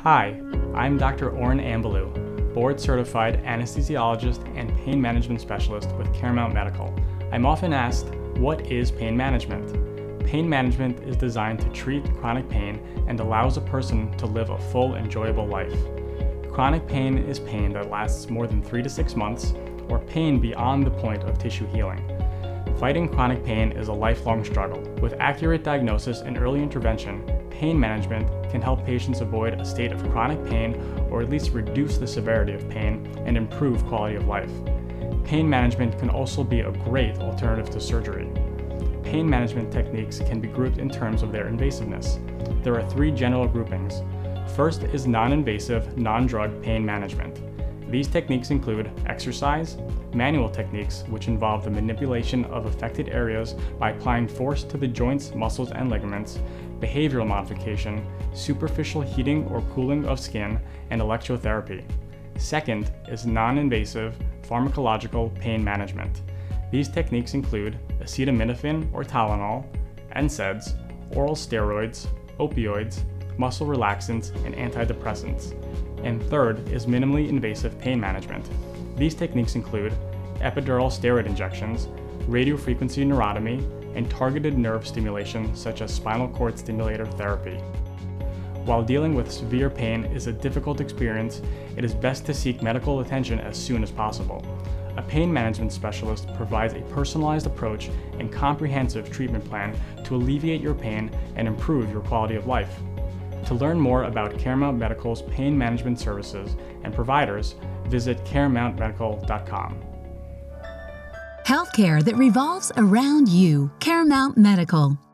Hi, I'm Dr. Oren Ambalu, board-certified anesthesiologist and pain management specialist with Caremount Medical. I'm often asked, what is pain management? Pain management is designed to treat chronic pain and allows a person to live a full, enjoyable life. Chronic pain is pain that lasts more than 3 to 6 months, or pain beyond the point of tissue healing. Fighting chronic pain is a lifelong struggle. With accurate diagnosis and early intervention, pain management can help patients avoid a state of chronic pain or at least reduce the severity of pain and improve quality of life. Pain management can also be a great alternative to surgery. Pain management techniques can be grouped in terms of their invasiveness. There are 3 general groupings. First is non-invasive, non-drug pain management. These techniques include exercise, manual techniques, which involve the manipulation of affected areas by applying force to the joints, muscles, and ligaments, behavioral modification, superficial heating or cooling of skin, and electrotherapy. Second is non-invasive pharmacological pain management. These techniques include acetaminophen or Tylenol, NSAIDs, oral steroids, opioids, muscle relaxants, and antidepressants. And third is minimally invasive pain management. These techniques include epidural steroid injections, radiofrequency neurotomy, and targeted nerve stimulation such as spinal cord stimulator therapy. While dealing with severe pain is a difficult experience, it is best to seek medical attention as soon as possible. A pain management specialist provides a personalized approach and comprehensive treatment plan to alleviate your pain and improve your quality of life. To learn more about Caremount Medical's pain management services and providers, visit caremountmedical.com. Healthcare that revolves around you. Caremount Medical.